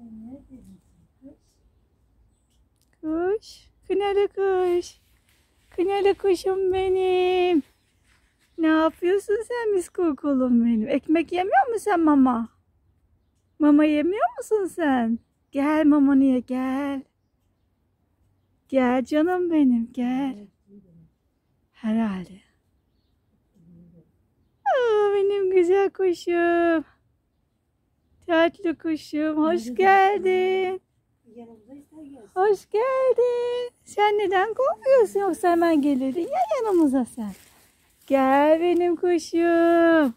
Kuş. Kınalı kuş. Kınalı kuşum benim. Ne yapıyorsun sen mis kokulum benim? Ekmek yemiyor musun sen mama? Mama yemiyor musun sen? Gel mamanı ye gel. Gel canım benim gel. Herhalde. Aa, benim güzel kuşum. Tatlı kuşum hoş geldin. Hoş geldin. Sen neden korkuyorsun yoksa hemen gelirdin ya yanımıza sen. Gel benim kuşum.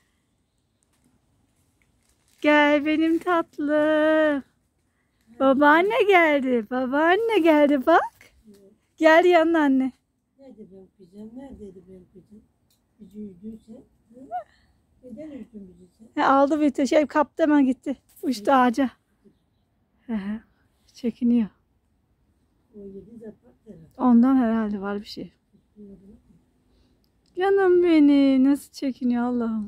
Gel benim tatlım. Babaanne geldi. Babaanne geldi bak. Gel yanına anne. Nerede benim kızım? Neredeydi benim kızım? Bizi üzdüyse. Neden üzdün bizi sen? Aldı bir şey kaptı hemen gitti. Uçtu ağaca. Çekiniyor. O yedi zapat herhalde. Ondan herhalde var bir şey. Canım beni nasıl çekiniyor Allah'ım.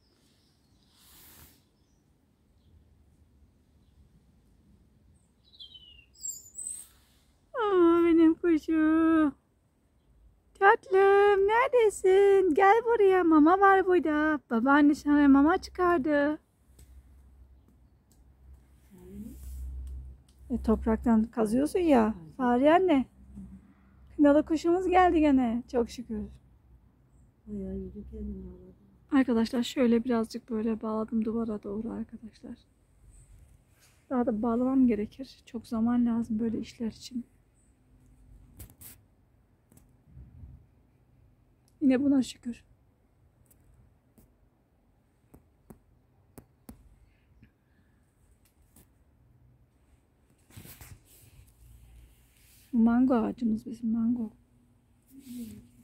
Aa, benim kuşum. Tatlım neredesin? Gel buraya mama var burada. Babaanne sana mama çıkardı. Topraktan kazıyorsun ya. Fahriye anne. Kınalı kuşumuz geldi gene. Çok şükür. Bayağı yedi kendini ağladı. Arkadaşlar şöyle birazcık böyle bağladım duvara doğru arkadaşlar. Daha da bağlamam gerekir. Çok zaman lazım böyle işler için. Yine buna şükür. Mango ağacımız bizim mango.